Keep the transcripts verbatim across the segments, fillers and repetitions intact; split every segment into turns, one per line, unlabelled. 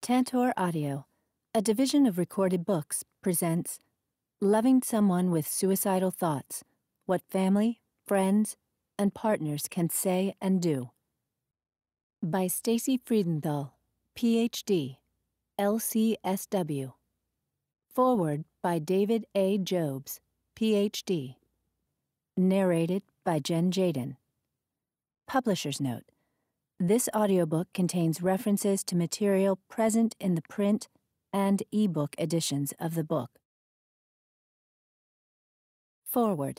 Tantor Audio, a division of Recorded Books, presents Loving Someone with Suicidal Thoughts, What Family, Friends, and Partners Can Say and Do. By Stacey Freedenthal, P H D, L C S W. Foreword by David A. Jobes, P H D. Narrated by Jen Jayden. Publisher's Note: this audiobook contains references to material present in the print and ebook editions of the book. Foreword.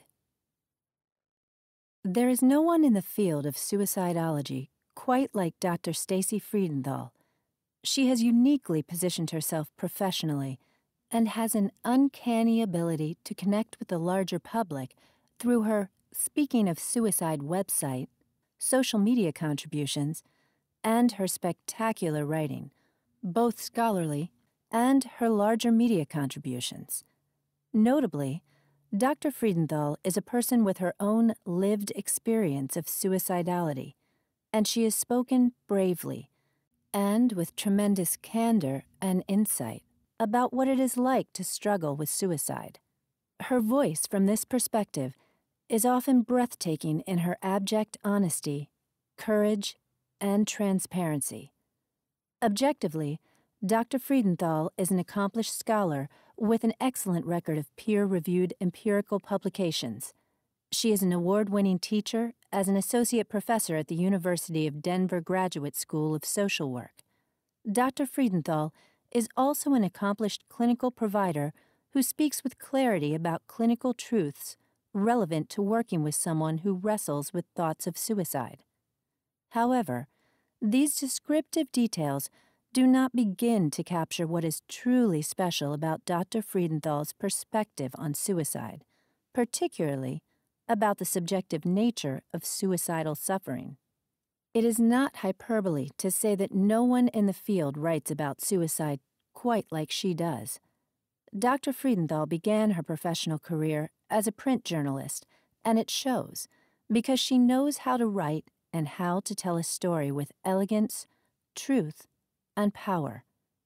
There is no one in the field of suicidology quite like Doctor Stacey Freedenthal. She has uniquely positioned herself professionally and has an uncanny ability to connect with the larger public through her Speaking of Suicide website, social media contributions, and her spectacular writing, both scholarly, and her larger media contributions. Notably, Doctor Freedenthal is a person with her own lived experience of suicidality, and she has spoken bravely and with tremendous candor and insight about what it is like to struggle with suicide. Her voice from this perspective is often breathtaking in her abject honesty, courage, and transparency. Objectively, Doctor Freedenthal is an accomplished scholar with an excellent record of peer-reviewed empirical publications. She is an award-winning teacher as an associate professor at the University of Denver Graduate School of Social Work. Doctor Freedenthal is also an accomplished clinical provider who speaks with clarity about clinical truths relevant to working with someone who wrestles with thoughts of suicide. However, these descriptive details do not begin to capture what is truly special about Doctor Freedenthal's perspective on suicide, particularly about the subjective nature of suicidal suffering. It is not hyperbole to say that no one in the field writes about suicide quite like she does. Doctor Freedenthal began her professional career as a print journalist, and it shows because she knows how to write and how to tell a story with elegance, truth, and power.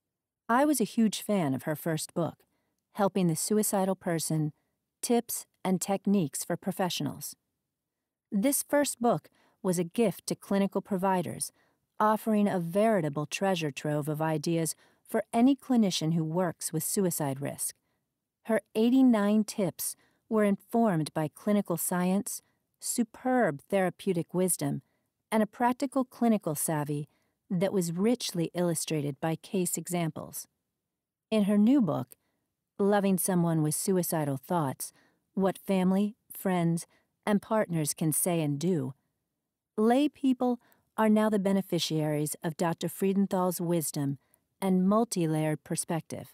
I was a huge fan of her first book, Helping the Suicidal Person: Tips and Techniques for Professionals. This first book was a gift to clinical providers, offering a veritable treasure trove of ideas for any clinician who works with suicide risk. Her eighty-nine tips were informed by clinical science, superb therapeutic wisdom, and a practical clinical savvy that was richly illustrated by case examples. In her new book, Loving Someone with Suicidal Thoughts: What Family, Friends, and Partners Can Say and Do, lay people are now the beneficiaries of Doctor Freedenthal's wisdom and multi-layered perspective.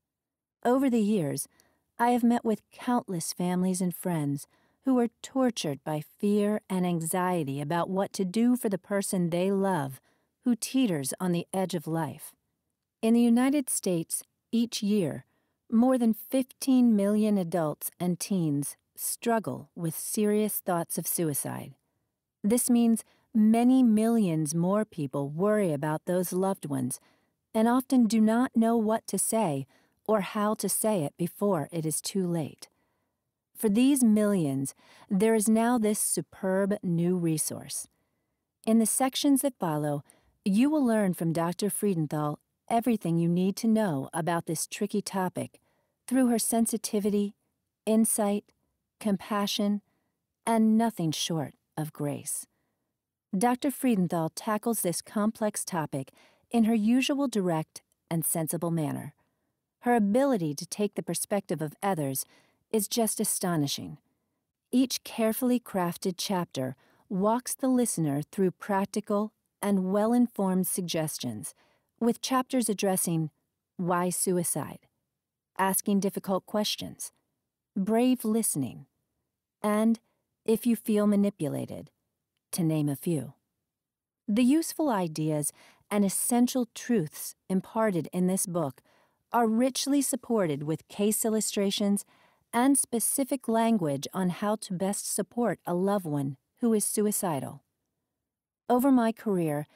Over the years, I have met with countless families and friends who are tortured by fear and anxiety about what to do for the person they love who teeters on the edge of life. In the United States, each year, more than fifteen million adults and teens struggle with serious thoughts of suicide. This means many millions more people worry about those loved ones and often do not know what to say or how to say it before it is too late. For these millions, there is now this superb new resource. In the sections that follow, you will learn from Doctor Freedenthal everything you need to know about this tricky topic through her sensitivity, insight, compassion, and nothing short of grace. Doctor Freedenthal tackles this complex topic in her usual direct and sensible manner. Her ability to take the perspective of others is just astonishing. Each carefully crafted chapter walks the listener through practical and well-informed suggestions, with chapters addressing why suicide, asking difficult questions, brave listening, and if you feel manipulated, to name a few. The useful ideas and essential truths imparted in this book are richly supported with case illustrations and specific language on how to best support a loved one who is suicidal. Over my career,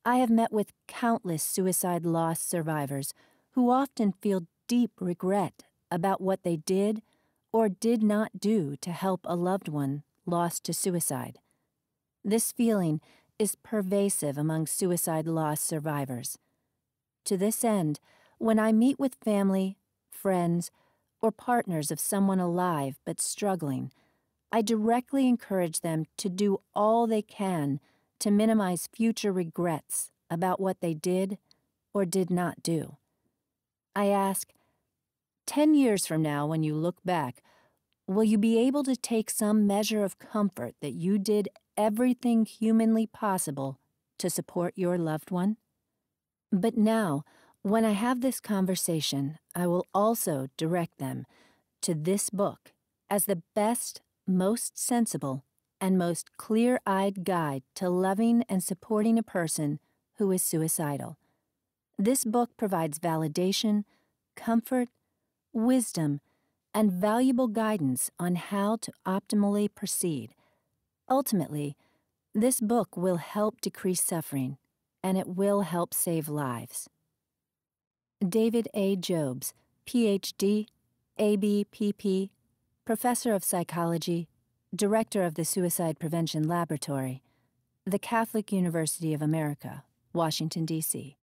I have met with countless suicide loss survivors who often feel deep regret about what they did or did not do to help a loved one lost to suicide. This feeling is pervasive among suicide loss survivors. To this end, when I meet with family, friends, or partners of someone alive but struggling, I directly encourage them to do all they can to minimize future regrets about what they did or did not do. I ask, ten years from now when you look back, will you be able to take some measure of comfort that you did everything humanly possible to support your loved one? But now, when I have this conversation, I will also direct them to this book as the best, most sensible, and most clear-eyed guide to loving and supporting a person who is suicidal. This book provides validation, comfort, wisdom, and valuable guidance on how to optimally proceed. Ultimately, this book will help decrease suffering, and it will help save lives. David A. Jobes, P H D, A B P P, Professor of Psychology, Director of the Suicide Prevention Laboratory, the Catholic University of America, Washington, D C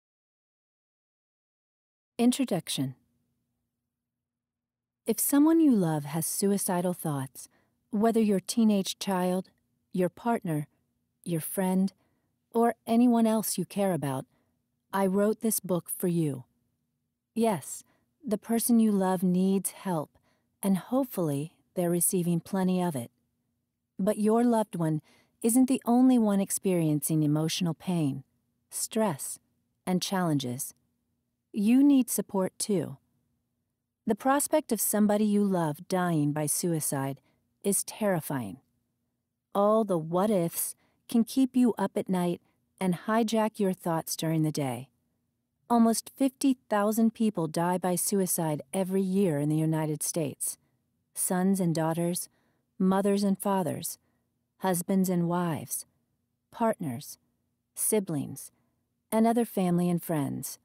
Introduction. If someone you love has suicidal thoughts, whether your teenage child, your partner, your friend, or anyone else you care about, I wrote this book for you. Yes, the person you love needs help, and hopefully they're receiving plenty of it. But your loved one isn't the only one experiencing emotional pain, stress, and challenges. You need support too. The prospect of somebody you love dying by suicide is terrifying. All the what-ifs can keep you up at night and hijack your thoughts during the day. Almost fifty thousand people die by suicide every year in the United States. Sons and daughters, mothers and fathers, husbands and wives, partners, siblings, and other family and friends.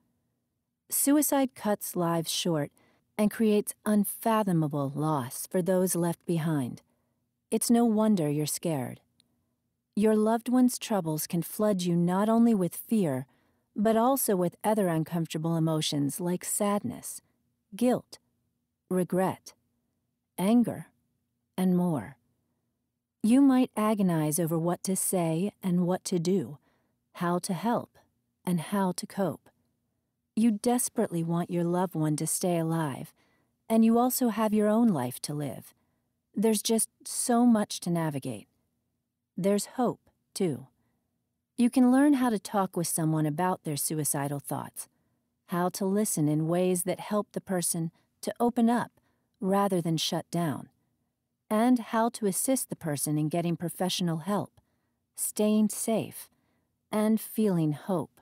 Suicide cuts lives short and creates unfathomable loss for those left behind. It's no wonder you're scared. Your loved one's troubles can flood you not only with fear, but also with other uncomfortable emotions like sadness, guilt, regret, anger, and more. You might agonize over what to say and what to do, how to help, and how to cope. You desperately want your loved one to stay alive, and you also have your own life to live. There's just so much to navigate. There's hope, too. You can learn how to talk with someone about their suicidal thoughts, how to listen in ways that help the person to open up rather than shut down, and how to assist the person in getting professional help, staying safe, and feeling hope.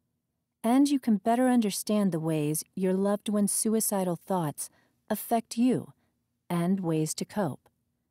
And you can better understand the ways your loved one's suicidal thoughts affect you and ways to cope.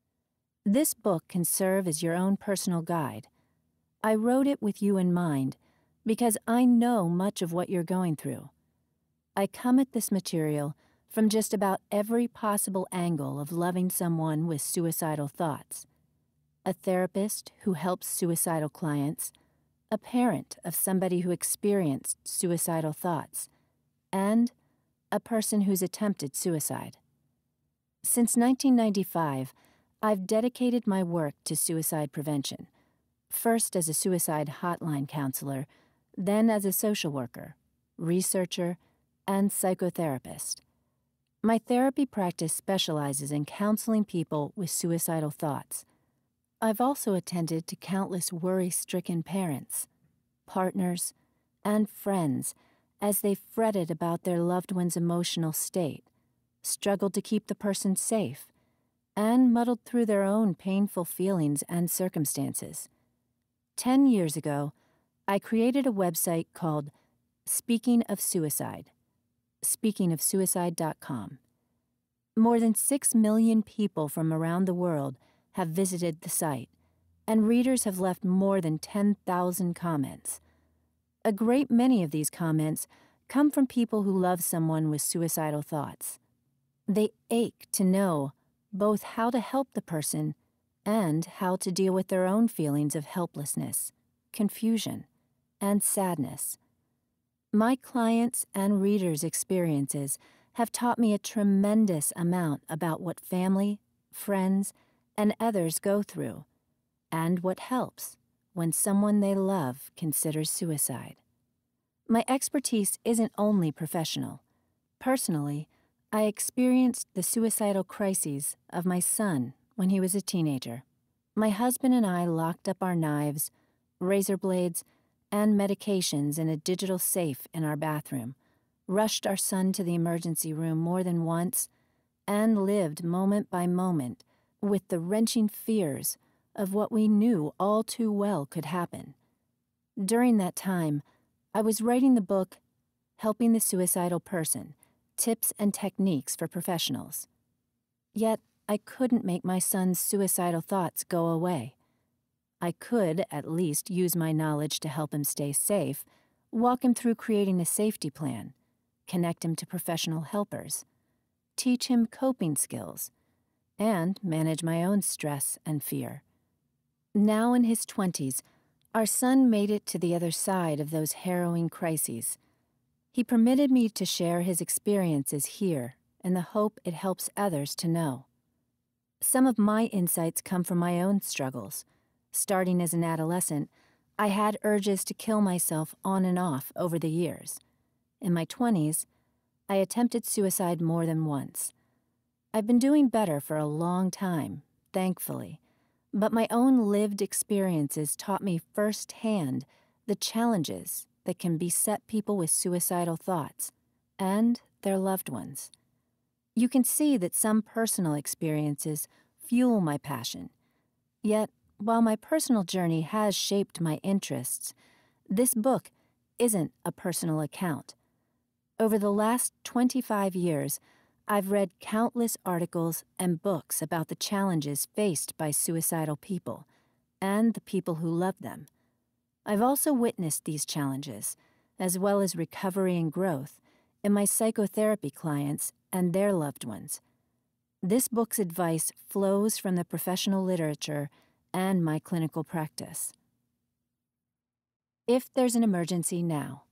This book can serve as your own personal guide. I wrote it with you in mind because I know much of what you're going through. I come at this material from just about every possible angle of loving someone with suicidal thoughts. A therapist who helps suicidal clients, a parent of somebody who experienced suicidal thoughts, and a person who's attempted suicide. Since nineteen ninety-five, I've dedicated my work to suicide prevention, first as a suicide hotline counselor, then as a social worker, researcher, and psychotherapist. My therapy practice specializes in counseling people with suicidal thoughts. I've also attended to countless worry-stricken parents, partners, and friends as they fretted about their loved one's emotional state, struggled to keep the person safe, and muddled through their own painful feelings and circumstances. Ten years ago, I created a website called Speaking of Suicide, speaking of suicide dot com. More than six million people from around the world have visited the site, and readers have left more than ten thousand comments. A great many of these comments come from people who love someone with suicidal thoughts. They ache to know both how to help the person and how to deal with their own feelings of helplessness, confusion, and sadness. My clients' and readers' experiences have taught me a tremendous amount about what family, friends, and others go through, and what helps when someone they love considers suicide. My expertise isn't only professional. Personally, I experienced the suicidal crises of my son when he was a teenager. My husband and I locked up our knives, razor blades, and medications in a digital safe in our bathroom, rushed our son to the emergency room more than once, and lived moment by moment with the wrenching fears of what we knew all too well could happen. During that time, I was writing the book, Helping the Suicidal Person, Tips and Techniques for Professionals. Yet, I couldn't make my son's suicidal thoughts go away. I could, at least, use my knowledge to help him stay safe, walk him through creating a safety plan, connect him to professional helpers, teach him coping skills, and manage my own stress and fear. Now in his twenties, our son made it to the other side of those harrowing crises. He permitted me to share his experiences here in the hope it helps others to know. Some of my insights come from my own struggles. Starting as an adolescent, I had urges to kill myself on and off over the years. In my twenties, I attempted suicide more than once. I've been doing better for a long time, thankfully, but my own lived experiences taught me firsthand the challenges that can beset people with suicidal thoughts and their loved ones. You can see that some personal experiences fuel my passion. Yet, while my personal journey has shaped my interests, this book isn't a personal account. Over the last twenty-five years, I've read countless articles and books about the challenges faced by suicidal people and the people who love them. I've also witnessed these challenges, as well as recovery and growth, in my psychotherapy clients and their loved ones. This book's advice flows from the professional literature and my clinical practice. If there's an emergency now.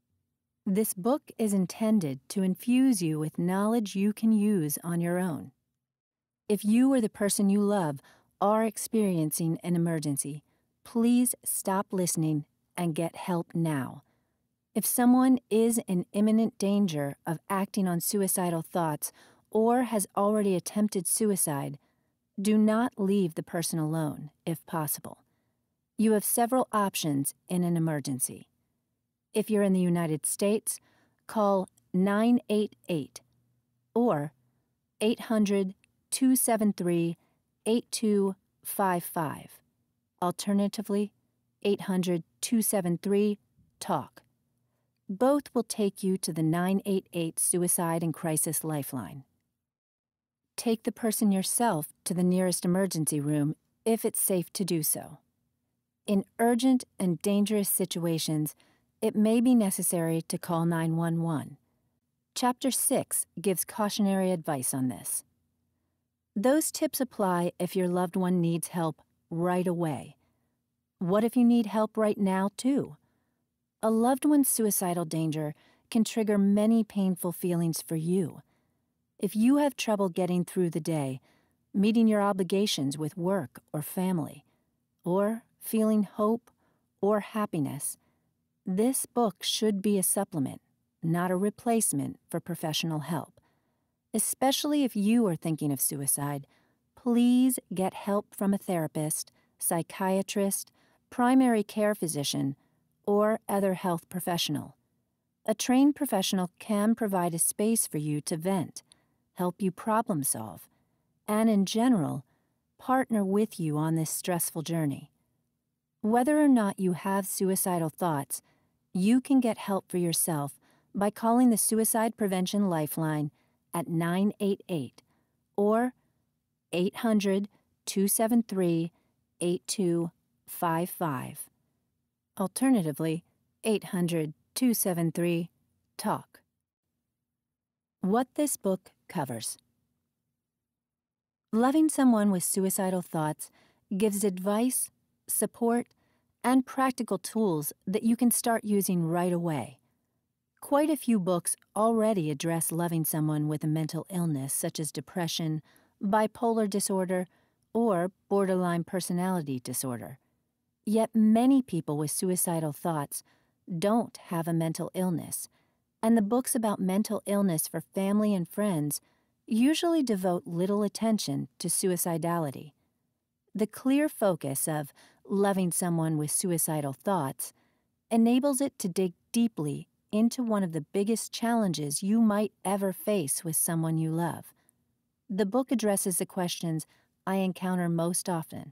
This book is intended to infuse you with knowledge you can use on your own. If you or the person you love are experiencing an emergency, please stop listening and get help now. If someone is in imminent danger of acting on suicidal thoughts or has already attempted suicide, do not leave the person alone, if possible. You have several options in an emergency. If you're in the United States, call nine eight eight or eight hundred, two seven three, eight two five five. Alternatively, eight hundred, two seven three, TALK. Both will take you to the nine eight eight Suicide and Crisis Lifeline. Take the person yourself to the nearest emergency room if it's safe to do so. In urgent and dangerous situations, it may be necessary to call nine one one. Chapter six gives cautionary advice on this. Those tips apply if your loved one needs help right away. What if you need help right now, too? A loved one's suicidal danger can trigger many painful feelings for you. If you have trouble getting through the day, meeting your obligations with work or family, or feeling hope or happiness, this book should be a supplement, not a replacement for professional help. Especially if you are thinking of suicide, please get help from a therapist, psychiatrist, primary care physician, or other health professional. A trained professional can provide a space for you to vent, help you problem solve, and in general, partner with you on this stressful journey. Whether or not you have suicidal thoughts, you can get help for yourself by calling the Suicide Prevention Lifeline at nine eight eight or eight hundred, two seven three, eight two five five. Alternatively, eight hundred, two seven three, TALK. What this book covers. Loving someone with suicidal thoughts gives advice, support, and practical tools that you can start using right away. Quite a few books already address loving someone with a mental illness such as depression, bipolar disorder, or borderline personality disorder. Yet many people with suicidal thoughts don't have a mental illness, and the books about mental illness for family and friends usually devote little attention to suicidality. The clear focus of loving someone with suicidal thoughts enables it to dig deeply into one of the biggest challenges you might ever face with someone you love. The book addresses the questions I encounter most often.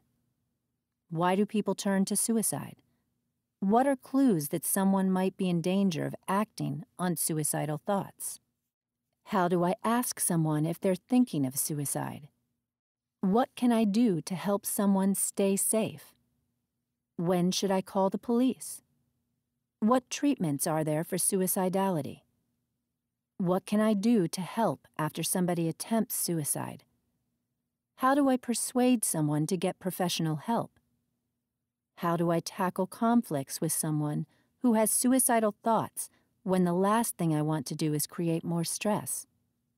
Why do people turn to suicide? What are clues that someone might be in danger of acting on suicidal thoughts? How do I ask someone if they're thinking of suicide? What can I do to help someone stay safe? When should I call the police? What treatments are there for suicidality? What can I do to help after somebody attempts suicide? How do I persuade someone to get professional help? How do I tackle conflicts with someone who has suicidal thoughts when the last thing I want to do is create more stress?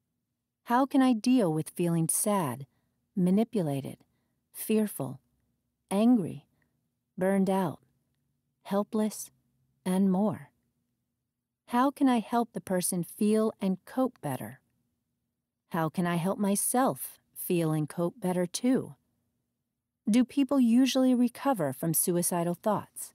How can I deal with feeling sad, manipulated, fearful, angry, burned out, helpless, and more? How can I help the person feel and cope better? How can I help myself feel and cope better too? Do people usually recover from suicidal thoughts?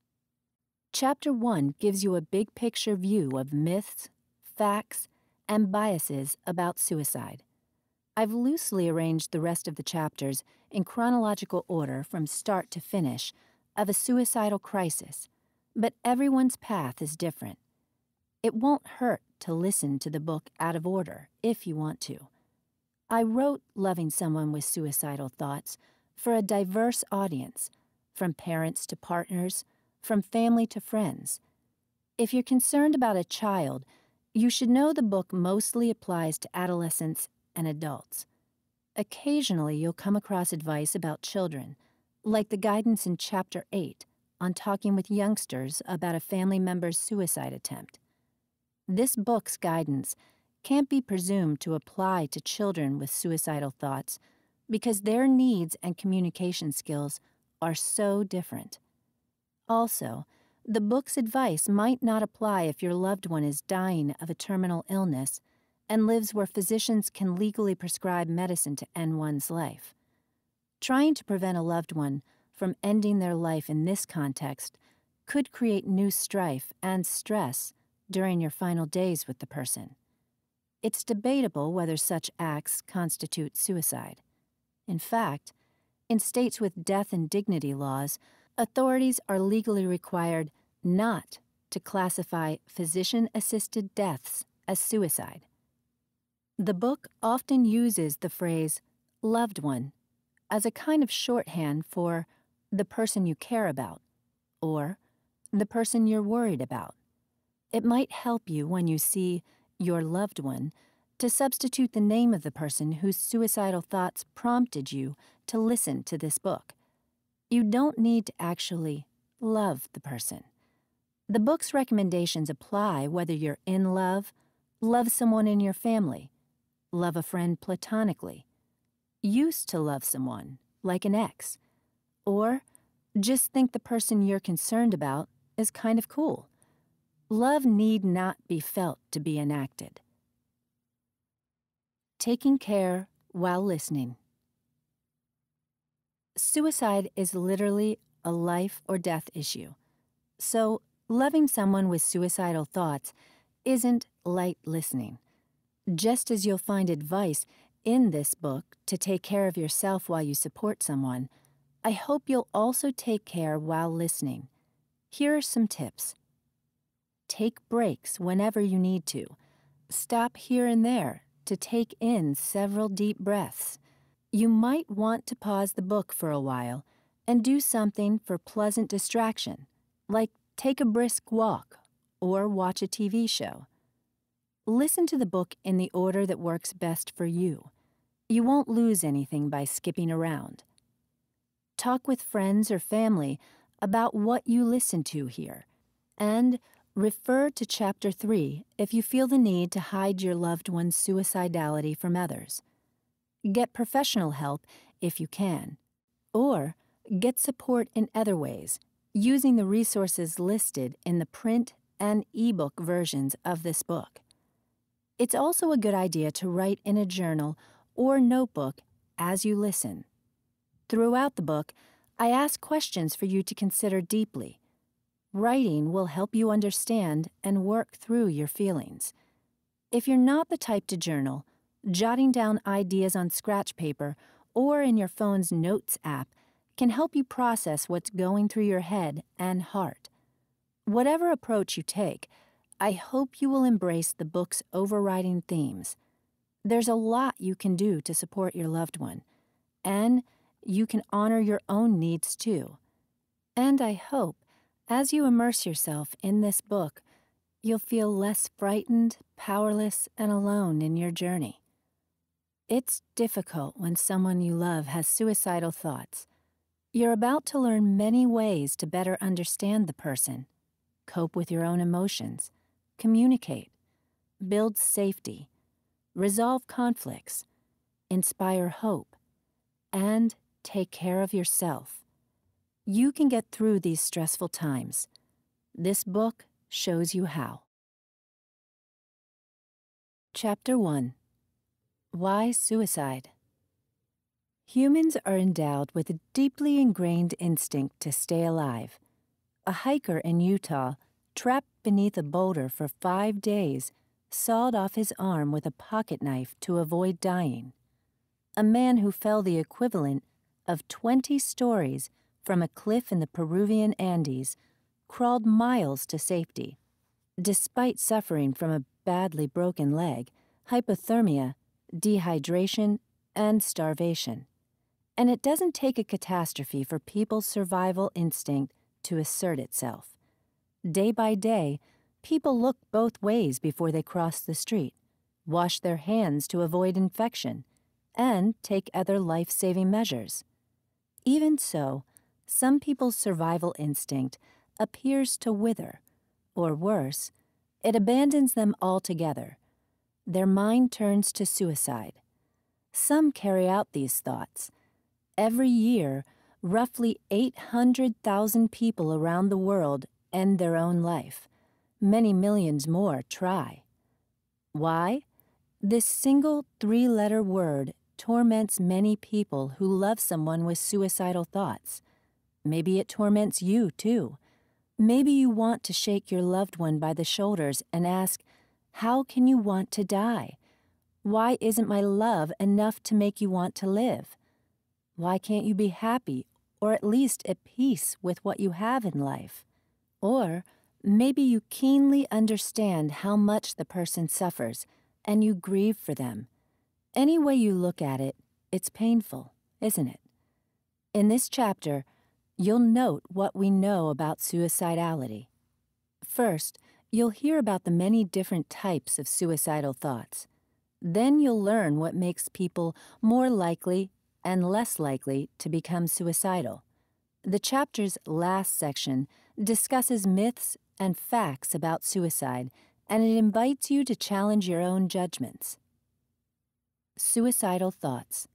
Chapter one gives you a big picture view of myths, facts, and biases about suicide. I've loosely arranged the rest of the chapters in chronological order from start to finish of a suicidal crisis, but everyone's path is different. It won't hurt to listen to the book out of order if you want to. I wrote Loving Someone with Suicidal Thoughts for a diverse audience, from parents to partners, from family to friends. If you're concerned about a child, you should know the book mostly applies to adolescents and adults. Occasionally, you'll come across advice about children, like the guidance in Chapter eight on talking with youngsters about a family member's suicide attempt. This book's guidance can't be presumed to apply to children with suicidal thoughts because their needs and communication skills are so different. Also, the book's advice might not apply if your loved one is dying of a terminal illness and lives where physicians can legally prescribe medicine to end one's life. Trying to prevent a loved one from ending their life in this context could create new strife and stress during your final days with the person. It's debatable whether such acts constitute suicide. In fact, in states with death and dignity laws, authorities are legally required not to classify physician-assisted deaths as suicide. The book often uses the phrase loved one as a kind of shorthand for the person you care about or the person you're worried about. It might help you when you see your loved one to substitute the name of the person whose suicidal thoughts prompted you to listen to this book. You don't need to actually love the person. The book's recommendations apply whether you're in love, love someone in your family, love a friend platonically, used to love someone, like an ex, or just think the person you're concerned about is kind of cool. Love need not be felt to be enacted. Taking care while listening. Suicide is literally a life or death issue, so loving someone with suicidal thoughts isn't light listening. Just as you'll find advice in this book to take care of yourself while you support someone, I hope you'll also take care while listening. Here are some tips. Take breaks whenever you need to. Stop here and there to take in several deep breaths. You might want to pause the book for a while and do something for pleasant distraction, like take a brisk walk, or watch a T V show. Listen to the book in the order that works best for you. You won't lose anything by skipping around. Talk with friends or family about what you listen to here, and refer to Chapter three if you feel the need to hide your loved one's suicidality from others. Get professional help if you can, or get support in other ways using the resources listed in the print and ebook versions of this book. It's also a good idea to write in a journal or notebook as you listen. Throughout the book, I ask questions for you to consider deeply. Writing will help you understand and work through your feelings. If you're not the type to journal, jotting down ideas on scratch paper or in your phone's Notes app can help you process what's going through your head and heart. Whatever approach you take, I hope you will embrace the book's overriding themes. There's a lot you can do to support your loved one, and you can honor your own needs too. And I hope, as you immerse yourself in this book, you'll feel less frightened, powerless, and alone in your journey. It's difficult when someone you love has suicidal thoughts. You're about to learn many ways to better understand the person, cope with your own emotions, communicate, build safety, resolve conflicts, inspire hope, and take care of yourself. You can get through these stressful times. This book shows you how. Chapter one. Why Suicide? Humans are endowed with a deeply ingrained instinct to stay alive. A hiker in Utah, trapped beneath a boulder for five days, sawed off his arm with a pocket knife to avoid dying. A man who fell the equivalent of twenty stories from a cliff in the Peruvian Andes crawled miles to safety. Despite suffering from a badly broken leg, hypothermia, dehydration, and starvation. And it doesn't take a catastrophe for people's survival instinct to assert itself. Day by day, people look both ways before they cross the street, wash their hands to avoid infection, and take other life-saving measures. Even so, some people's survival instinct appears to wither, or worse, it abandons them altogether. Their mind turns to suicide. Some carry out these thoughts. Every year, roughly eight hundred thousand people around the world end their own life. Many millions more try. Why? This single three-letter word torments many people who love someone with suicidal thoughts. Maybe it torments you, too. Maybe you want to shake your loved one by the shoulders and ask, how can you want to die? Why isn't my love enough to make you want to live? Why can't you be happy, or at least at peace with what you have in life? Or maybe you keenly understand how much the person suffers, and you grieve for them. Any way you look at it, it's painful, isn't it? In this chapter, you'll note what we know about suicidality. First, you'll hear about the many different types of suicidal thoughts. Then you'll learn what makes people more likely and less likely to become suicidal. The chapter's last section discusses myths and facts about suicide, and it invites you to challenge your own judgments. Suicidal thoughts.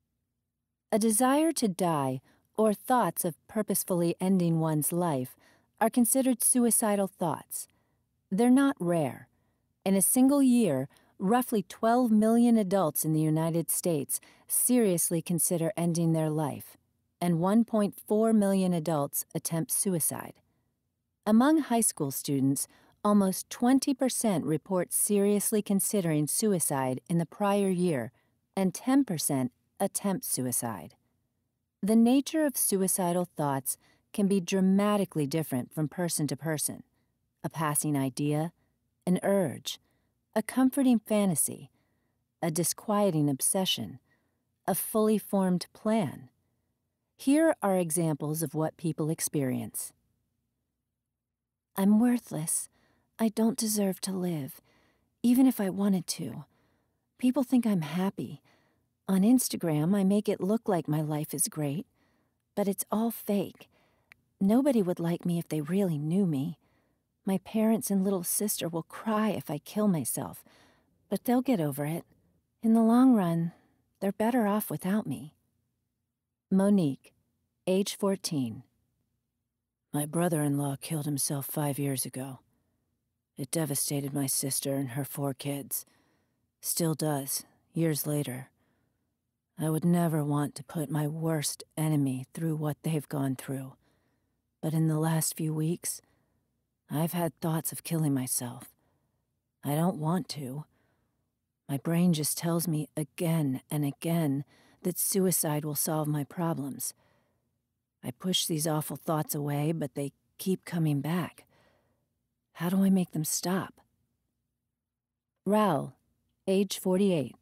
A desire to die or thoughts of purposefully ending one's life are considered suicidal thoughts. They're not rare. In a single year, roughly twelve million adults in the United States seriously consider ending their life, and one point four million adults attempt suicide. Among high school students, almost twenty percent report seriously considering suicide in the prior year, and ten percent attempt suicide. The nature of suicidal thoughts can be dramatically different from person to person. A passing idea, an urge, a comforting fantasy, a disquieting obsession, a fully formed plan. Here are examples of what people experience. I'm worthless. I don't deserve to live, even if I wanted to. People think I'm happy. On Instagram, I make it look like my life is great, but it's all fake. Nobody would like me if they really knew me. My parents and little sister will cry if I kill myself, but they'll get over it. In the long run, they're better off without me. Monique, age fourteen. My brother-in-law killed himself five years ago. It devastated my sister and her four kids. Still does, years later. I would never want to put my worst enemy through what they've gone through. But in the last few weeks, I've had thoughts of killing myself. I don't want to. My brain just tells me again and again that suicide will solve my problems. I push these awful thoughts away, but they keep coming back. How do I make them stop? Raul, age forty-eight.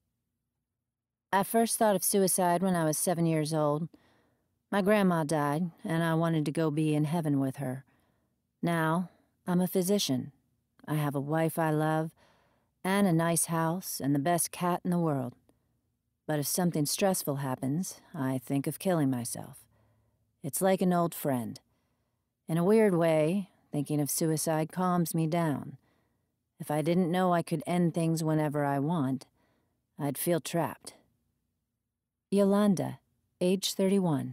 I first thought of suicide when I was seven years old. My grandma died, and I wanted to go be in heaven with her. Now, I'm a physician. I have a wife I love, and a nice house, and the best cat in the world. But if something stressful happens, I think of killing myself. It's like an old friend. In a weird way, thinking of suicide calms me down. If I didn't know I could end things whenever I want, I'd feel trapped. Yolanda, age thirty-one.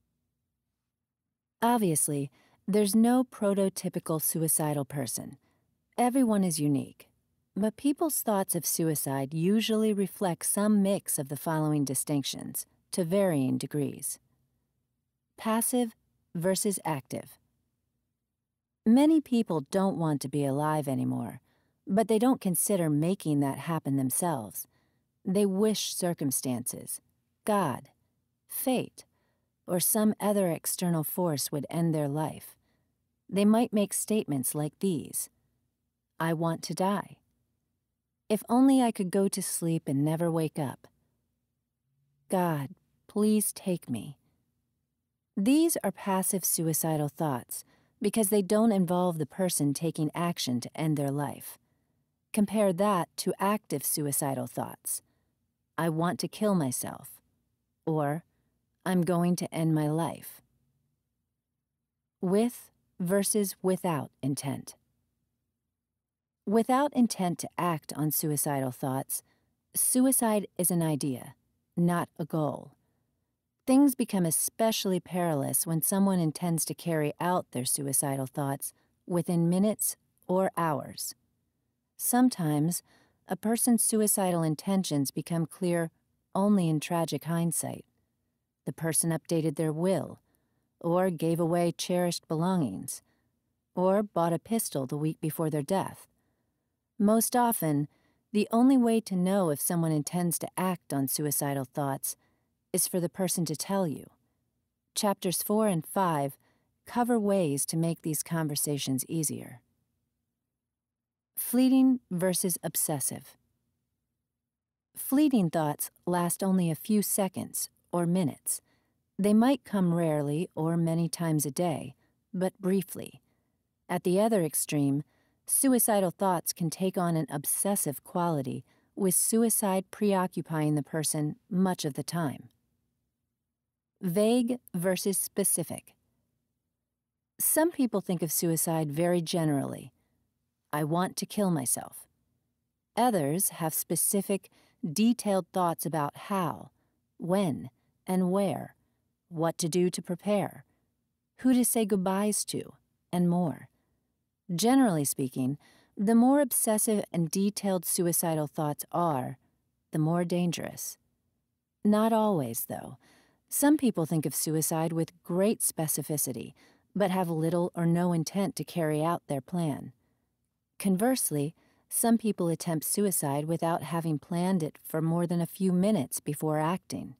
Obviously, there's no prototypical suicidal person. Everyone is unique. But people's thoughts of suicide usually reflect some mix of the following distinctions, to varying degrees. Passive versus active. Many people don't want to be alive anymore, but they don't consider making that happen themselves. They wish circumstances, God, fate, or some other external force would end their life. They might make statements like these: I want to die. If only I could go to sleep and never wake up. God, please take me. These are passive suicidal thoughts because they don't involve the person taking action to end their life. Compare that to active suicidal thoughts. I want to kill myself. Or, I'm going to end my life. With versus without intent. Without intent to act on suicidal thoughts, suicide is an idea, not a goal. Things become especially perilous when someone intends to carry out their suicidal thoughts within minutes or hours. Sometimes, a person's suicidal intentions become clear only in tragic hindsight. The person updated their will, or gave away cherished belongings, or bought a pistol the week before their death. Most often, the only way to know if someone intends to act on suicidal thoughts is for the person to tell you. Chapters four and five cover ways to make these conversations easier. Fleeting versus obsessive. Fleeting thoughts last only a few seconds or minutes. They might come rarely or many times a day, but briefly. At the other extreme, suicidal thoughts can take on an obsessive quality, with suicide preoccupying the person much of the time. Vague versus specific. Some people think of suicide very generally. I want to kill myself. Others have specific, detailed thoughts about how, when, and where, what to do to prepare, who to say goodbyes to, and more. Generally speaking, the more obsessive and detailed suicidal thoughts are, the more dangerous. Not always, though. Some people think of suicide with great specificity, but have little or no intent to carry out their plan. Conversely, some people attempt suicide without having planned it for more than a few minutes before acting.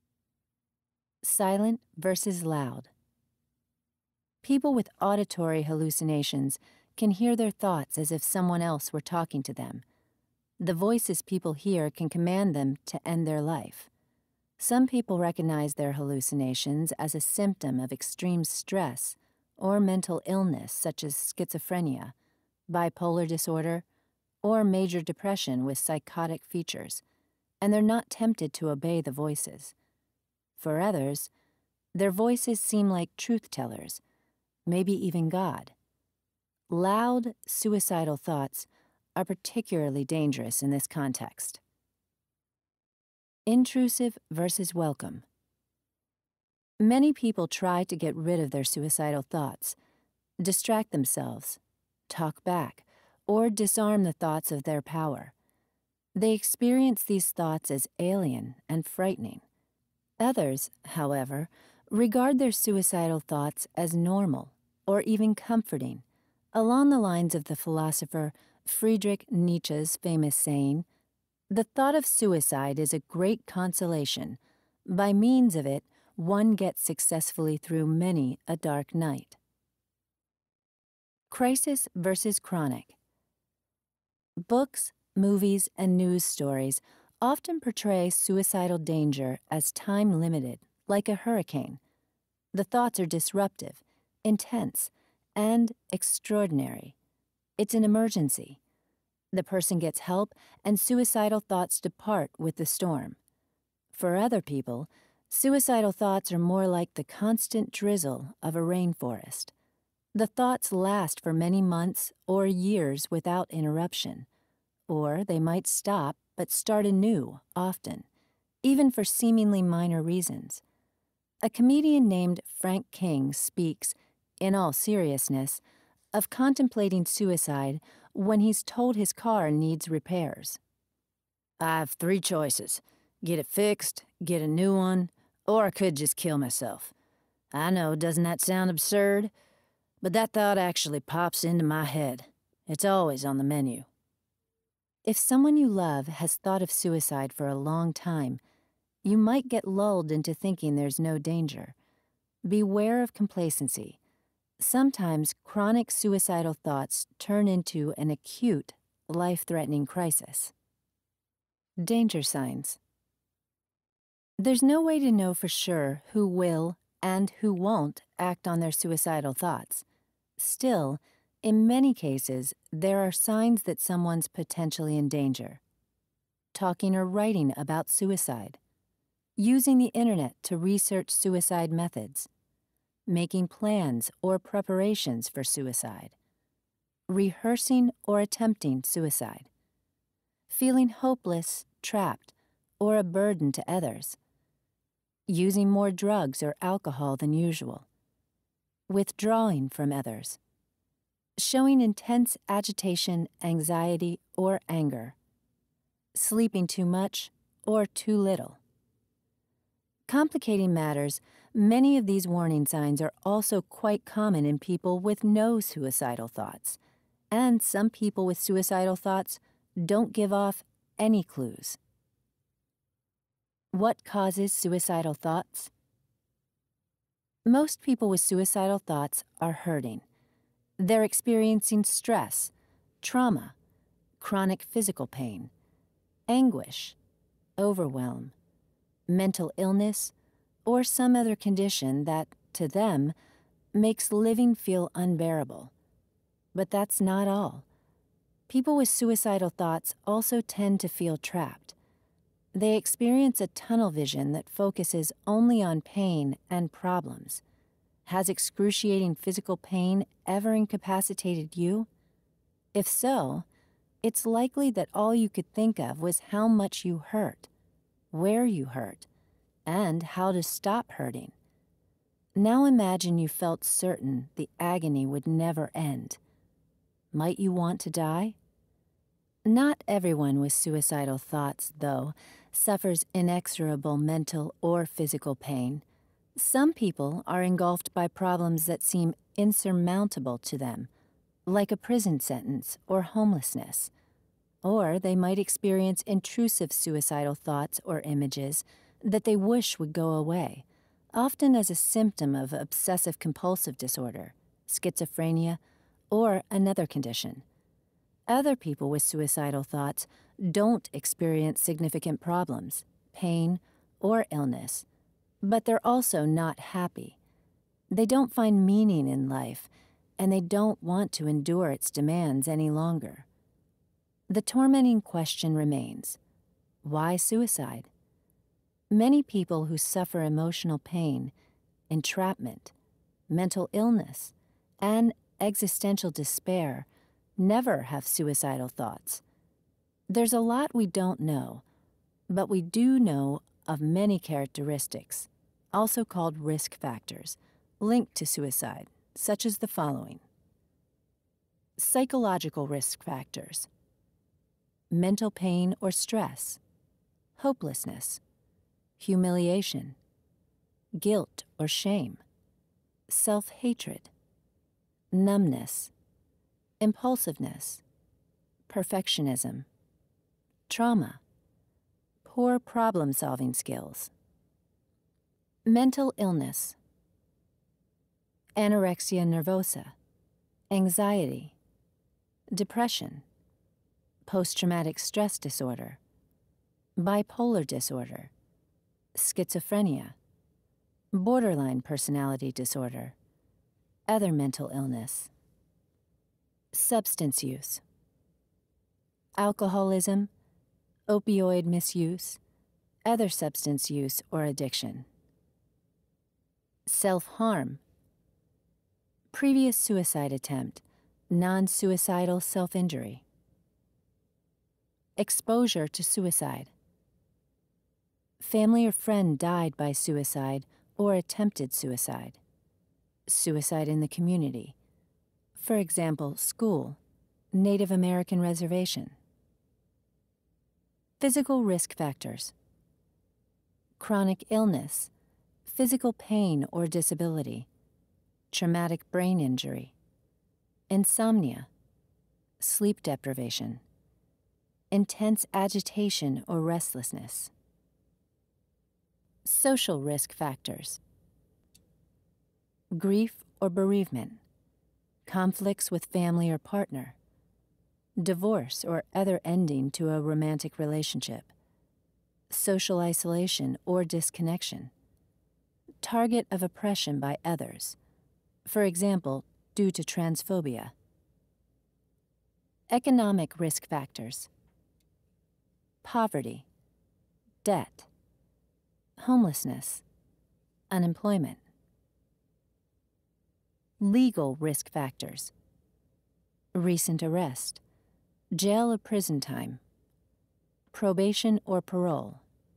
Silent versus loud. People with auditory hallucinations can hear their thoughts as if someone else were talking to them. The voices people hear can command them to end their life. Some people recognize their hallucinations as a symptom of extreme stress or mental illness such as schizophrenia, bipolar disorder, or major depression with psychotic features, and they're not tempted to obey the voices. For others, their voices seem like truth-tellers, maybe even God. Loud, suicidal thoughts are particularly dangerous in this context. Intrusive versus welcome. Many people try to get rid of their suicidal thoughts, distract themselves, talk back, or disarm the thoughts of their power. They experience these thoughts as alien and frightening. Others, however, regard their suicidal thoughts as normal or even comforting, along the lines of the philosopher Friedrich Nietzsche's famous saying, "The thought of suicide is a great consolation. By means of it, one gets successfully through many a dark night." Crisis versus chronic. Books, movies, and news stories often portray suicidal danger as time-limited, like a hurricane. The thoughts are disruptive, intense, and extraordinary. It's an emergency. The person gets help, and suicidal thoughts depart with the storm. For other people, suicidal thoughts are more like the constant drizzle of a rainforest. The thoughts last for many months or years without interruption, or they might stop but start anew often, even for seemingly minor reasons. A comedian named Frank King speaks, in all seriousness, of contemplating suicide when he's told his car needs repairs. "I have three choices: get it fixed, get a new one, or I could just kill myself. I know, doesn't that sound absurd? But that thought actually pops into my head. It's always on the menu." If someone you love has thought of suicide for a long time, you might get lulled into thinking there's no danger. Beware of complacency. Sometimes chronic suicidal thoughts turn into an acute, life-threatening crisis. Danger signs. There's no way to know for sure who will and who won't act on their suicidal thoughts. Still, in many cases, there are signs that someone's potentially in danger. Talking or writing about suicide. Using the internet to research suicide methods. Making plans or preparations for suicide. Rehearsing or attempting suicide. Feeling hopeless, trapped, or a burden to others. Using more drugs or alcohol than usual. Withdrawing from others. Showing intense agitation, anxiety, or anger. Sleeping too much or too little. Complicating matters, many of these warning signs are also quite common in people with no suicidal thoughts, and some people with suicidal thoughts don't give off any clues. What causes suicidal thoughts? Most people with suicidal thoughts are hurting. They're experiencing stress, trauma, chronic physical pain, anguish, overwhelm, mental illness, or some other condition that, to them, makes living feel unbearable. But that's not all. People with suicidal thoughts also tend to feel trapped. They experience a tunnel vision that focuses only on pain and problems. Has excruciating physical pain ever incapacitated you? If so, it's likely that all you could think of was how much you hurt, where you hurt, and how to stop hurting. Now imagine you felt certain the agony would never end. Might you want to die? Not everyone with suicidal thoughts, though, suffers inexorable mental or physical pain. Some people are engulfed by problems that seem insurmountable to them, like a prison sentence or homelessness. Or they might experience intrusive suicidal thoughts or images that they wish would go away, often as a symptom of obsessive-compulsive disorder, schizophrenia, or another condition. Other people with suicidal thoughts don't experience significant problems, pain, or illness, but they're also not happy. They don't find meaning in life, and they don't want to endure its demands any longer. The tormenting question remains, why suicide? Many people who suffer emotional pain, entrapment, mental illness, and existential despair never have suicidal thoughts. There's a lot we don't know, but we do know of many characteristics, also called risk factors, linked to suicide, such as the following. Psychological risk factors: mental pain or stress, hopelessness, humiliation, guilt or shame, self-hatred, numbness, impulsiveness, perfectionism, trauma, poor problem-solving skills. Mental illness: anorexia nervosa, anxiety, depression, post-traumatic stress disorder, bipolar disorder, schizophrenia, borderline personality disorder, other mental illness. Substance use: alcoholism, opioid misuse, other substance use or addiction. Self-harm: previous suicide attempt, non-suicidal self-injury. Exposure to suicide: family or friend died by suicide or attempted suicide. Suicide in the community, for example, school, Native American reservation. Physical risk factors: chronic illness, physical pain or disability, traumatic brain injury, insomnia, sleep deprivation, intense agitation or restlessness. Social risk factors: grief or bereavement, conflicts with family or partner, divorce or other ending to a romantic relationship, social isolation or disconnection, target of oppression by others, for example, due to transphobia. Economic risk factors: poverty, debt, homelessness, unemployment. Legal risk factors: recent arrest, jail or prison time, probation or parole.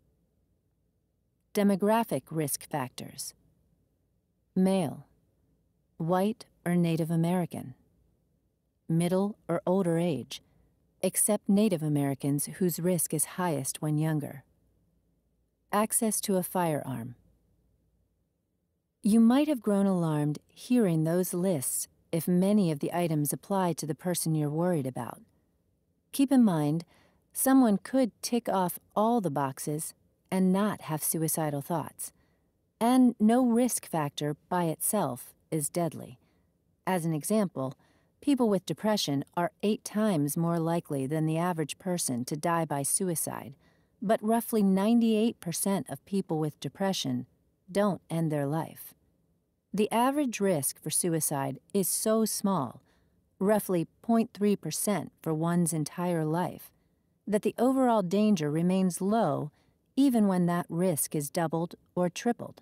Demographic risk factors: male, white or Native American, middle or older age, except Native Americans whose risk is highest when younger. Access to a firearm. You might have grown alarmed hearing those lists if many of the items apply to the person you're worried about. Keep in mind, someone could tick off all the boxes and not have suicidal thoughts, and no risk factor by itself is deadly. As an example, people with depression are eight times more likely than the average person to die by suicide, but roughly ninety-eight percent of people with depression don't end their life. The average risk for suicide is so small, roughly zero point three percent for one's entire life, that the overall danger remains low even when that risk is doubled or tripled.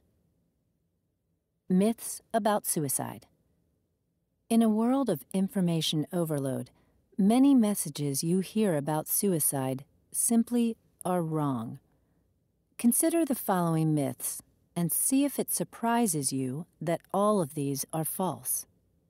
Myths about suicide. In a world of information overload, many messages you hear about suicide simply are wrong. Consider the following myths and see if it surprises you that all of these are false.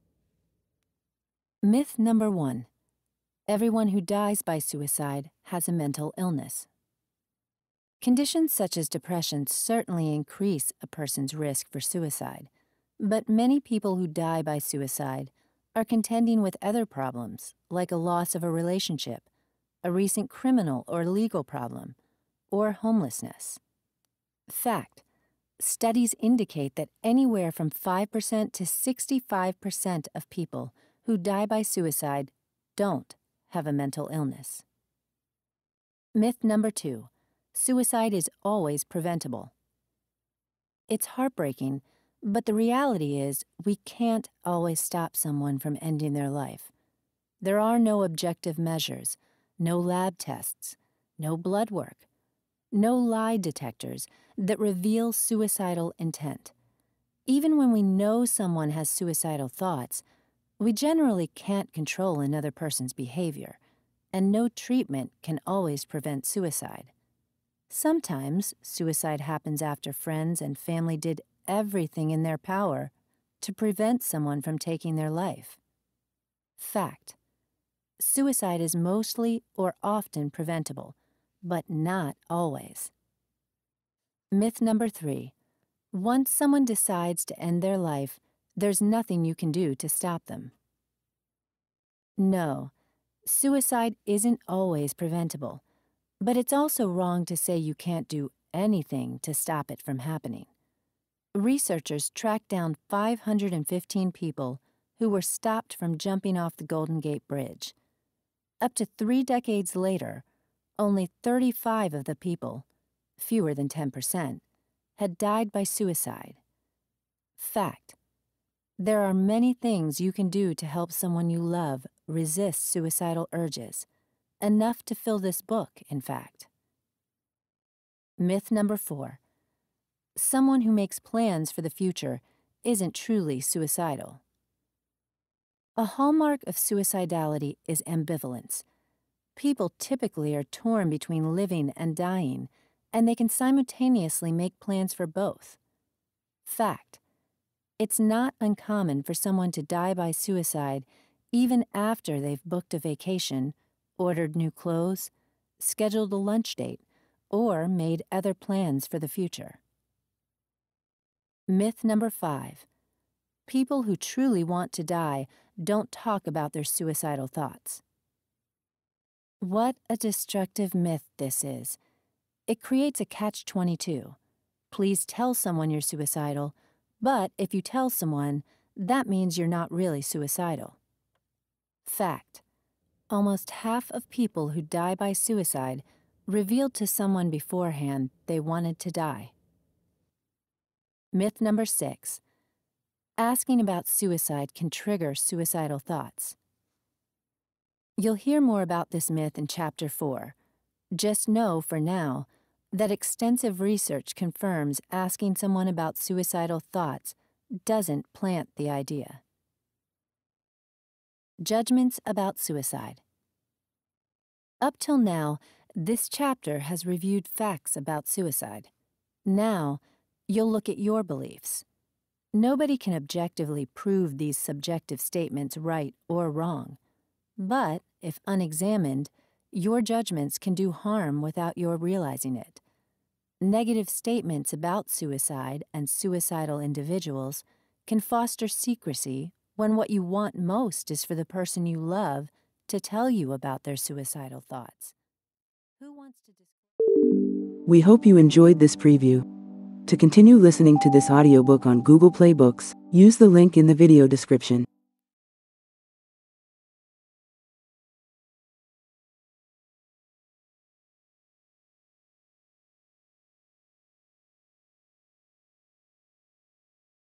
Myth number one: everyone who dies by suicide has a mental illness. Conditions such as depression certainly increase a person's risk for suicide, but many people who die by suicide are contending with other problems, like a loss of a relationship, a recent criminal or legal problem, or homelessness. Fact: studies indicate that anywhere from five percent to sixty-five percent of people who die by suicide don't have a mental illness. Myth number two: suicide is always preventable. It's heartbreaking, But the reality is, we can't always stop someone from ending their life. There are no objective measures, no lab tests, no blood work, no lie detectors that reveal suicidal intent. Even when we know someone has suicidal thoughts, we generally can't control another person's behavior, and no treatment can always prevent suicide. Sometimes suicide happens after friends and family did everything in their power to prevent someone from taking their life. Fact: suicide is mostly or often preventable, but not always. Myth number three: once someone decides to end their life, there's nothing you can do to stop them. No, suicide isn't always preventable, but it's also wrong to say you can't do anything to stop it from happening. Researchers tracked down five hundred fifteen people who were stopped from jumping off the Golden Gate Bridge. Up to three decades later, only thirty-five of the people, fewer than ten percent, had died by suicide. Fact: there are many things you can do to help someone you love resist suicidal urges, enough to fill this book, in fact. Myth number four: someone who makes plans for the future isn't truly suicidal. A hallmark of suicidality is ambivalence. People typically are torn between living and dying, and they can simultaneously make plans for both. Fact: it's not uncommon for someone to die by suicide even after they've booked a vacation, ordered new clothes, scheduled a lunch date, or made other plans for the future. Myth number five: people who truly want to die don't talk about their suicidal thoughts. What a destructive myth this is. It creates a catch twenty-two. Please tell someone you're suicidal, but if you tell someone, that means you're not really suicidal. Fact: almost half of people who die by suicide revealed to someone beforehand they wanted to die. Myth number six: asking about suicide can trigger suicidal thoughts. You'll hear more about this myth in Chapter four. Just know, for now, that extensive research confirms asking someone about suicidal thoughts doesn't plant the idea. Judgments about suicide. Up till now, this chapter has reviewed facts about suicide. Now, you'll look at your beliefs. Nobody can objectively prove these subjective statements right or wrong. But, if unexamined, your judgments can do harm without your realizing it. Negative statements about suicide and suicidal individuals can foster secrecy when what you want most is for the person you love to tell you about their suicidal thoughts. Who wants to dis-
We hope you enjoyed this preview. To continue listening to this audiobook on Google Play Books, use the link in the video description.